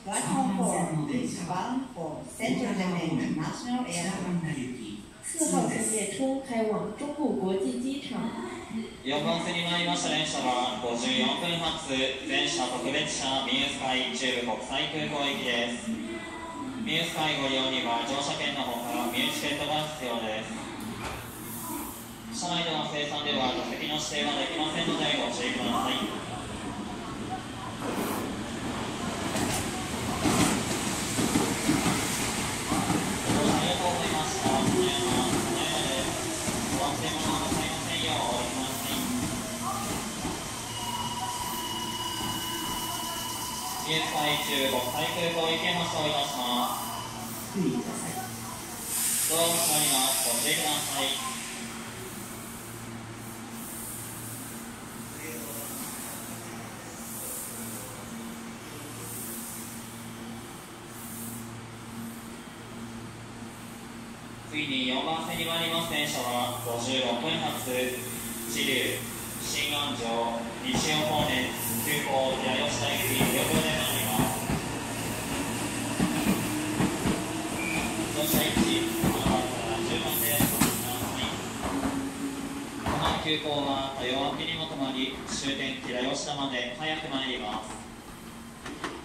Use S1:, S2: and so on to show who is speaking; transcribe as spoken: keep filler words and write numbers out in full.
S1: Platform four is bound for Central Japan International Airport。四号线列车开往中部国際機場。
S2: よんばん線に参りました電車はごじゅうよんぷん発全車特別車ミュースカイ中部国際空港行きです。ミュースカイご利用には乗車券のほかミューチケットが必要です。車内での生産では座席の指定はできませんのでご注意ください。ミュースカイ中国際空港行き発車をいたします。
S3: 注意ください。
S2: ドアが閉まります。ご注意ください。次によんばん線に参ります電車はごじゅうろっぷん発知立新安城西尾方面急行八吉田行き横で参ります。乗車位置このバスからじゅうばんでお待ちください。この急行は豊明にも止まり終点木田吉田まで早く参ります。